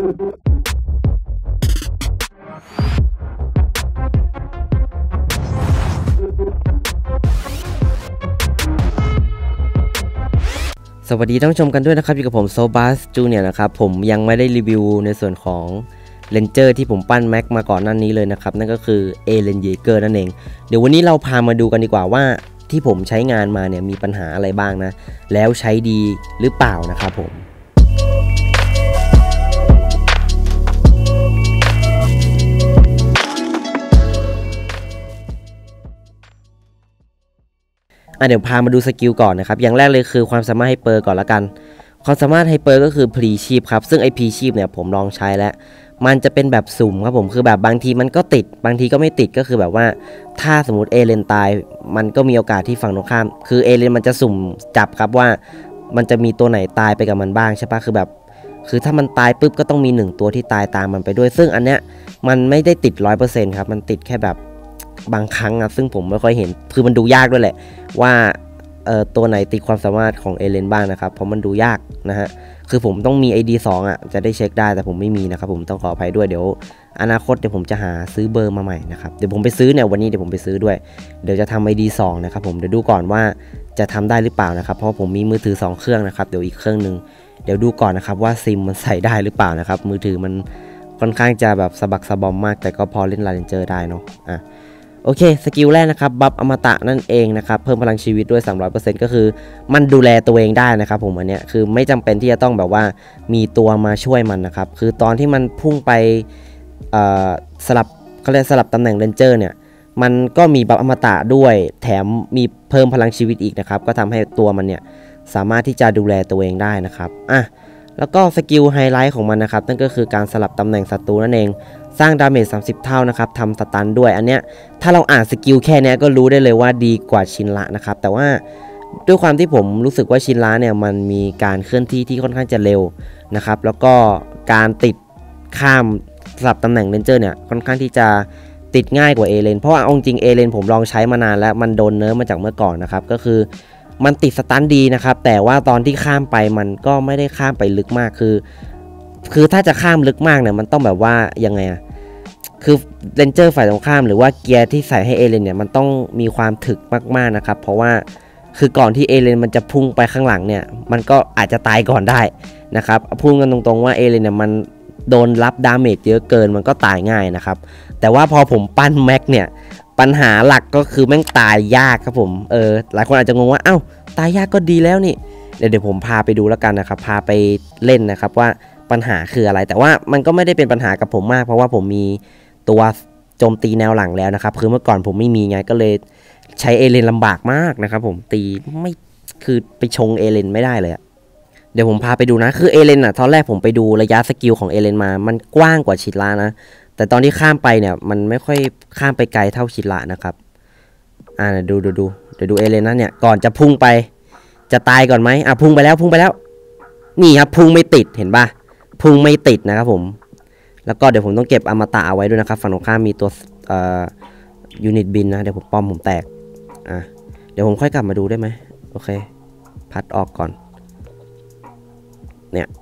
สวัสดีท่านผู้ชมกันด้วยนะครับอยู่กับผมโซบัสจูเนียร์นะครับผมยังไม่ได้รีวิวในส่วนของเลนเจอร์ที่ผมปั้นแม็กมาก่อนหน้านี้เลยนะครับนั่นก็คือเอเลนเยเกอร์นั่นเองเดี๋ยววันนี้เราพามาดูกันดีกว่าว่าที่ผมใช้งานมาเนี่ยมีปัญหาอะไรบ้างนะแล้วใช้ดีหรือเปล่านะครับผมเดี๋ยวพามาดูสกิลก่อนนะครับอย่างแรกเลยคือความสามารถไฮเปอร์ก่อนละกันความสามารถไฮเปอร์ก็คือพรีชีพครับซึ่งไอพรีชีพเนี่ยผมลองใช้แล้วมันจะเป็นแบบสุ่มครับผมคือแบบบางทีมันก็ติดบางทีก็ไม่ติดก็คือแบบว่าถ้าสมมติเอเลนตายมันก็มีโอกาสที่ฝั่งตรงข้ามคือเอเลนมันจะสุ่มจับครับว่ามันจะมีตัวไหนตายไปกับมันบ้างใช่ปะคือแบบคือถ้ามันตายปุ๊บก็ต้องมี1ตัวที่ตายตามมันไปด้วยซึ่งอันเนี้ยมันไม่ได้ติด 100% ครับมันติดแค่แบบบางครั้งอะซึ่งผมไม่ค่อยเห็นคือมันดูยากด้วยแหละว่าตัวไหนติดความสามารถของเอเลนบ้างนะครับเพราะมันดูยากนะฮะคือผมต้องมี ID 2จะได้เช็คได้แต่ผมไม่มีนะครับผมต้องขออภัยด้วยเดี๋ยวอนาคตเดี๋ยวผมจะหาซื้อเบอร์มาใหม่นะครับเดี๋ยวผมไปซื้อเนี่ยวันนี้เดี๋ยวผมไปซื้อด้วยเดี๋ยวจะทำ ID 2นะครับผมเดี๋ยวดูก่อนว่าจะทำได้หรือเปล่านะครับเพราะผมมีมือถือ2เครื่องนะครับเดี๋ยวอีกเครื่องนึงเดี๋ยวดูก่อนนะครับว่าซิมมันใส่ได้หรือเปล่านะครับมือถือมันค่อนข้างจะแบบสะบักสะบอมมากแต่ก็พอเล่นลาเรนเจอร์ได้เนาะโอเคสกิลแรกนะครับบัฟอมตะนั่นเองนะครับเพิ่มพลังชีวิตด้วย 300% ก็คือมันดูแลตัวเองได้นะครับผมอันเนี้ยคือไม่จำเป็นที่จะต้องแบบว่ามีตัวมาช่วยมันนะครับคือตอนที่มันพุ่งไปสลับเขาเรียกสลับตำแหน่งเรนเจอร์เนี่ยมันก็มีบัฟอมตะด้วยแถมมีเพิ่มพลังชีวิตอีกนะครับก็ทำให้ตัวมันเนี่ยสามารถที่จะดูแลตัวเองได้นะครับแล้วก็สกิลไฮไลท์ของมันนะครับนั่นก็คือการสลับตำแหน่งศัตรูนั่นเองสร้างดาเมจ30เท่านะครับทำสตันด้วยอันเนี้ยถ้าเราอ่านสกิลแค่นี้ก็รู้ได้เลยว่าดีกว่าชินละนะครับแต่ว่าด้วยความที่ผมรู้สึกว่าชินละเนี่ยมันมีการเคลื่อนที่ที่ค่อนข้างจะเร็วนะครับแล้วก็การติดข้ามสลับตำแหน่งเรนเจอร์เนี่ยค่อนข้างที่จะติดง่ายกว่าเอเลนเพราะว่าจริงเอเลนผมลองใช้มานานแล้วมันโดนเนิร์ฟมาจากเมื่อก่อนนะครับก็คือมันติดสตันดีนะครับแต่ว่าตอนที่ข้ามไปมันก็ไม่ได้ข้ามไปลึกมากคือถ้าจะข้ามลึกมากเนี่ยมันต้องแบบว่ายังไงคือเรนเจอร์ฝ่ายตรงข้ามหรือว่าเกียร์ที่ใส่ให้เอเลนเนี่ยมันต้องมีความถึกมากๆนะครับเพราะว่าคือก่อนที่เอเลนมันจะพุ่งไปข้างหลังเนี่ยมันก็อาจจะตายก่อนได้นะครับพูดกันตรงๆว่าเอเลนเนี่ยมันโดนรับดาเมจเยอะเกินมันก็ตายง่ายนะครับแต่ว่าพอผมปั้นแม็กเนี่ยปัญหาหลักก็คือแม่งตายยากครับผมหลายคนอาจจะงงว่าเอ้าตายยากก็ดีแล้วนี่เดี๋ยวผมพาไปดูแล้วกันนะครับพาไปเล่นนะครับว่าปัญหาคืออะไรแต่ว่ามันก็ไม่ได้เป็นปัญหากับผมมากเพราะว่าผมมีตัวโจมตีแนวหลังแล้วนะครับคือเมื่อก่อนผมไม่มีไงก็เลยใช้เอเลนลำบากมากนะครับผมตีไม่คือไปชงเอเลนไม่ได้เลยเดี๋ยวผมพาไปดูนะคือเอเลนตอนแรกผมไปดูระยะสกิลของเอเลนมามันกว้างกว่าชิระนะแต่ตอนที่ข้ามไปเนี่ยมันไม่ค่อยข้ามไปไกลเท่าชิระนะครับดูเดี๋ยวดูเอเลนนะเนี่ยก่อนจะพุ่งไปจะตายก่อนไหมพุ่งไปแล้วนี่ครับพุ่งไม่ติดเห็นปะพุ่งไม่ติดนะครับผมแล้วก็เดี๋ยวผมต้องเก็บอมตะเอาไว้ด้วยนะครับฝั่งตรงข้ามมีตัวยูนิตบินนะเดี๋ยวผมป้อมผมแตกเดี๋ยวผมค่อยกลับมาดูได้ไหมโอเคพัดออกก่อนเนี่ย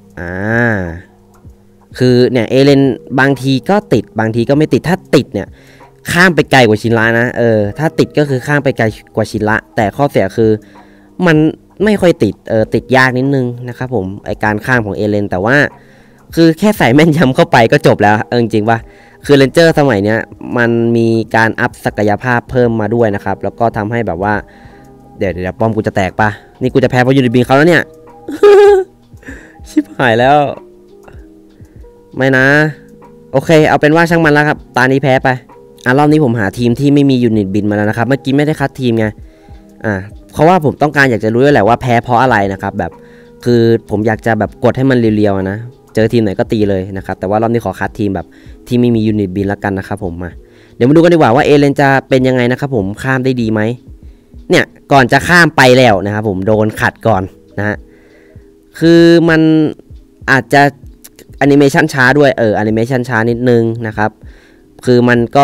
คือเนี่ยเอเลนบางทีก็ติดบางทีก็ไม่ติดถ้าติดเนี่ยข้ามไปไกลกว่าชินละนะถ้าติดก็คือข้ามไปไกลกว่าชินละแต่ข้อเสียคือมันไม่ค่อยติดติดยากนิดนึงนะครับผมไอการข้ามของเอเลนแต่ว่าคือแค่ใส่แม่นยำเข้าไปก็จบแล้วจริงป่ะคือเรนเจอร์สมัยเนี้ยมันมีการอัพศักยภาพเพิ่มมาด้วยนะครับแล้วก็ทำให้แบบว่าเดี๋ยวป้อมกูจะแตกป่ะนี่กูจะแพ้เพราะยูนิตบินเขาแล้วเนี่ย ชิบหายแล้วไม่นะโอเคเอาเป็นว่าช่างมันแล้วครับตานี้แพ้ไปรอบนี้ผมหาทีมที่ไม่มียูนิตบินมาแล้วนะครับเมื่อกี้ไม่ได้คัดทีมไงเพราะว่าผมต้องการอยากจะรู้ด้วยแหละว่าแพ้เพราะอะไรนะครับแบบคือผมอยากจะแบบกดให้มันเรียวๆนะเจอทีมไหนก็ตีเลยนะครับแต่ว่ารอบนี้ขอคัดทีมแบบที่ไม่มียูนิตบินแล้วกันนะครับผมมาเดี๋ยวมาดูกันดีกว่าว่าเอเลนจะเป็นยังไงนะครับผมข้ามได้ดีไหมเนี่ยก่อนจะข้ามไปแล้วนะครับผมโดนขัดก่อนนะฮะคือมันอาจจะแอนิเมชันช้าด้วยแอนิเมชันช้านิดนึงนะครับคือมันก็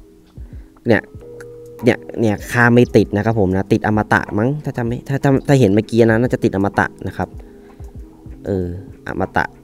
เนี่ยข้ามไม่ติดนะครับผมนะติดอมตะมั้งถ้าเห็นเมื่อกี้นะน่าจะติดอมตะนะครับอมตะ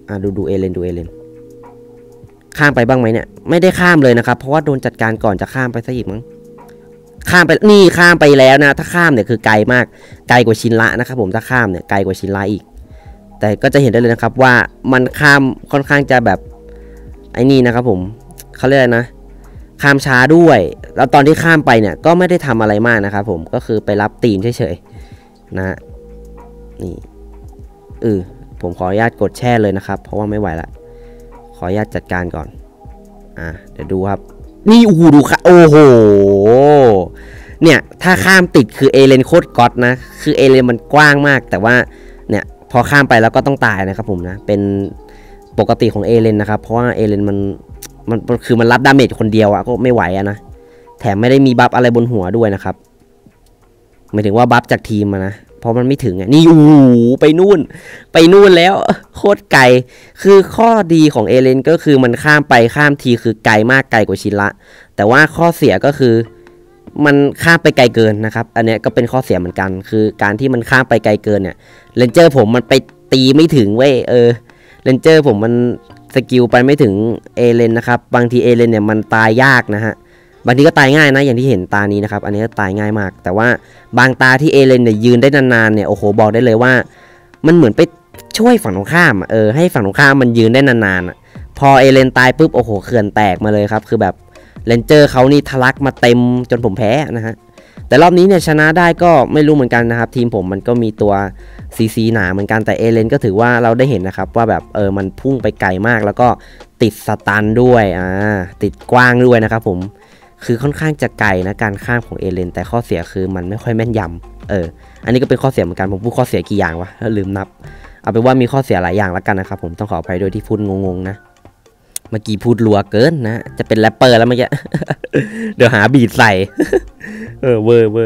ดูเอเลนข้ามไปบ้างไหมเนี่ยไม่ได้ข้ามเลยนะครับเพราะว่าโดนจัดการก่อนจะข้ามไปซะอีกมั้งข้ามไปนี่ข้ามไปแล้วนะถ้าข้ามเนี่ยคือไกลมากไกลกว่าชินละนะครับผมถ้าข้ามเนี่ยไกลกว่าชินละอีกแต่ก็จะเห็นได้เลยนะครับว่ามันข้ามค่อนข้างจะแบบไอ้นี่นะครับผมเขาเรียกนะข้ามช้าด้วยแล้วตอนที่ข้ามไปเนี่ยก็ไม่ได้ทำอะไรมากนะครับผมก็คือไปรับตีนเฉยๆนะนี่ผมขออนุญาตกดแช่เลยนะครับเพราะว่าไม่ไหวละขออนุญาตจัดการก่อนเดี๋ยวดูครับนี่โอ้โหดูค่ะโอ้โหเนี่ยถ้าข้ามติดคือเอเลนโคตรก๊อตนะคือเอเลนมันกว้างมากแต่ว่าเนี่ยพอข้ามไปแล้วก็ต้องตายนะครับผมนะเป็นปกติของเอเลนนะครับเพราะว่าเอเลนมันคือมันรับดาเมจคนเดียวก็ไม่ไหวนะแถมไม่ได้มีบัฟอะไรบนหัวด้วยนะครับหมายถึงว่าบัฟจากทีมนะเพราะมันไม่ถึงนี่ไปนู่นแล้วโคตรไกลคือข้อดีของเอเลนก็คือมันข้ามไปข้ามทีคือไกลมากไกลกว่าชินละแต่ว่าข้อเสียก็คือมันข้ามไปไกลเกินนะครับอันนี้ก็เป็นข้อเสียเหมือนกันคือการที่มันข้ามไปไกลเกินเนี่ยเรนเจอร์ผมมันไปตีไม่ถึงเว้ยเรนเจอร์ผมมันสกิลไปไม่ถึงเอเลนนะครับบางทีเอเลนเนี่ยมันตายยากนะฮะบางทีก็ตายง่ายนะอย่างที่เห็นตานี้นะครับอันนี้ก็ตายง่ายมากแต่ว่าบางตาที่เอเลนเนี่ยยืนได้นานๆเนี่ยโอ้โหบอกได้เลยว่ามันเหมือนไปช่วยฝั่งตรงข้ามให้ฝั่งตรงข้ามมันยืนได้นานๆพอเอเลนตายปุ๊บโอ้โหเขื่อนแตกมาเลยครับคือแบบเรนเจอร์เขานี่ทะลักมาเต็มจนผมแพ้นะฮะแต่รอบนี้เนี่ยชนะได้ก็ไม่รู้เหมือนกันนะครับทีมผมมันก็มีตัวซีหนาเหมือนกันแต่เอเลนก็ถือว่าเราได้เห็นนะครับว่าแบบมันพุ่งไปไกลมากแล้วก็ติดสตันด้วยติดกว้างด้วยนะครับผมคือค่อนข้างจะไกลนะการข้ามของเอเลนแต่ข้อเสียคือมันไม่ค่อยแม่นยำอันนี้ก็เป็นข้อเสียเหมือนกันผมพูดข้อเสียกี่อย่างวะลืมนับเอาเป็นว่ามีข้อเสียหลายอย่างแล้วกันนะครับผมต้องขออภัยด้วยที่พูดงงๆนะเมื่อกี้พูดรัวเกินนะจะเป็นแรปเปอร์แล้วเมื่อกี้ เดี๋ยวหาบีทใส่ เวอร์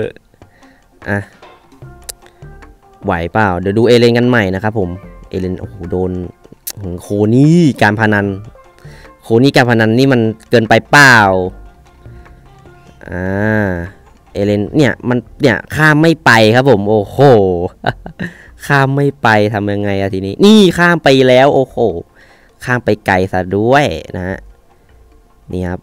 ไหวเปล่าเดี๋ยวดูเอเลนกันใหม่นะครับผมเอเลนโอ้โหโดนโคนี่การพนันนี่มันเกินไปเปล่าเอเลนเนี่ยข้ามไม่ไปครับผมโอ้โห ข้ามไม่ไปทำยังไงทีนี้นี่ข้ามไปแล้วโอ้โหข้ามไปไกลซะด้วยนะฮะนี่ครับ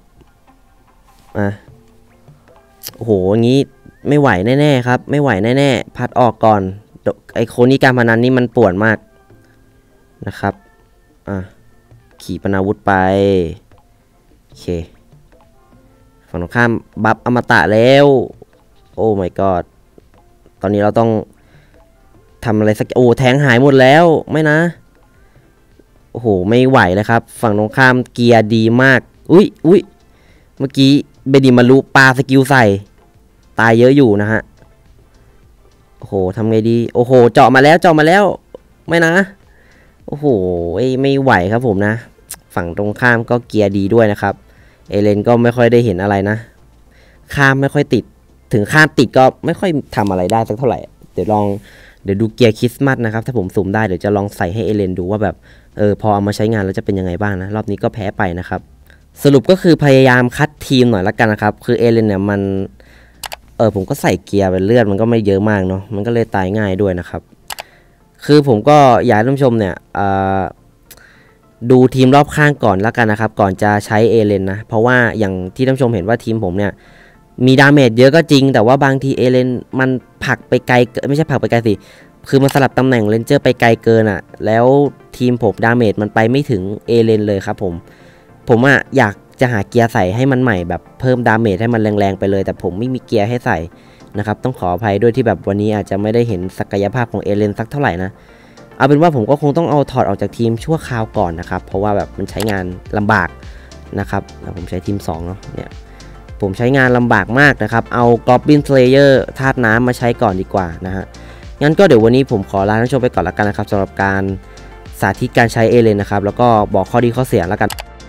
โอ้โหงี้ไม่ไหวแน่ๆครับไม่ไหวแน่ๆพัดออกก่อนไอโคนี่การพนันนี่มันป่วนมากนะครับขี่ปนาวุธไปโอเคฝั่งตรงข้ามบัฟอมตะแล้วโอ้ my god ตอนนี้เราต้องทำอะไรสักแทงหายหมดแล้วไม่นะโอ้โหไม่ไหวเลยครับฝั่งตรงข้ามเกียร์ดีมากอุ้ยเมื่อกี้เบดิมารุปาสกิลใส่ตายเยอะอยู่นะฮะโอ้โหทำไงดีโอ้โหเจาะมาแล้วไม่นะโอ้โหไม่ไหวครับผมนะฝั่งตรงข้ามก็เกียร์ดีด้วยนะครับเอเลนก็ไม่ค่อยได้เห็นอะไรนะข้ามไม่ค่อยติดถึงข้ามติดก็ไม่ค่อยทำอะไรได้สักเท่าไหร่เดี๋ยวดูเกียร์คริสต์มาสนะครับถ้าผมสุ่มได้เดี๋ยวจะลองใส่ให้เอเลนดูว่าแบบพอเอามาใช้งานแล้วจะเป็นยังไงบ้างนะรอบนี้ก็แพ้ไปนะครับสรุปก็คือพยายามคัดทีมหน่อยละกันนะครับคือเอเลนเนี่ยมันผมก็ใส่เกียร์เป็นเลือดมันก็ไม่เยอะมากเนาะมันก็เลยตายง่ายด้วยนะครับคือผมก็อยากให้ท่านผู้ชมเนี่ยดูทีมรอบข้างก่อนละกันนะครับก่อนจะใช้เอเลนนะเพราะว่าอย่างที่ท่านผู้ชมเห็นว่าทีมผมเนี่ยมีดาเมจเยอะก็จริงแต่ว่าบางทีเอเลนมันผลักไปไกลไม่ใช่ผลักไปไกลสิคือมันสลับตำแหน่งเรนเจอร์ไปไกลเกินแล้วทีมผมดาเมจมันไปไม่ถึงเอเลนเลยครับผมอยากจะหาเกียร์ใส่ให้มันใหม่แบบเพิ่มดาเมจให้มันแรงๆไปเลยแต่ผมไม่มีเกียร์ให้ใส่นะครับต้องขออภัยด้วยที่แบบวันนี้อาจจะไม่ได้เห็นศักยภาพของเอเลนสักเท่าไหร่นะเอาเป็นว่าผมก็คงต้องเอาถอดออกจากทีมชั่วคราวก่อนนะครับเพราะว่าแบบมันใช้งานลำบากนะครับผมใช้ทีม2เนาะเนี่ยผมใช้งานลำบากมากนะครับเอา Goblin Slayer ธาตุน้ำมาใช้ก่อนดีกว่านะฮะงั้นก็เดี๋ยววันนี้ผมขอลาท่านผู้ชมไปก่อนละกันนะครับสำหรับการสาธิตการใช้เอเลนนะครับแล้วก็บอกข้อดีข้อเสียแล้วกัน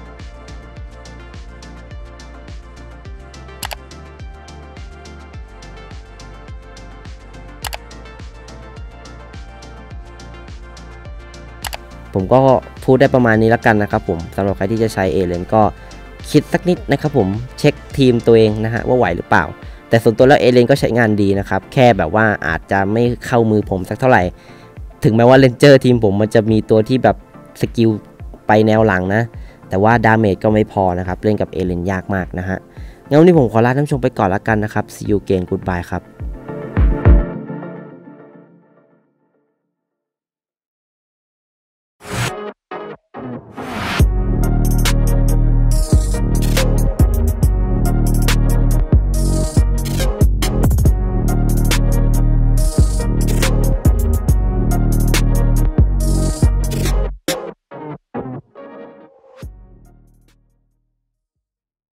ผมก็พูดได้ประมาณนี้แล้วกันนะครับผมสำหรับใครที่จะใช้เอเลนก็คิดสักนิดนะครับผมเช็คทีมตัวเองนะฮะว่าไหวหรือเปล่าแต่ส่วนตัวแล้วเอเลนก็ใช้งานดีนะครับแค่แบบว่าอาจจะไม่เข้ามือผมสักเท่าไหร่ถึงแม้ว่าเรนเจอร์ทีมผมมันจะมีตัวที่แบบสกิลไปแนวหลังนะแต่ว่าดาเมจก็ไม่พอนะครับเล่นกับเอเลนยากมากนะฮะงั้นวันนี้ผมขอลาท่านผู้ชมไปก่อนแล้วกันนะครับ see you again goodbye ครับ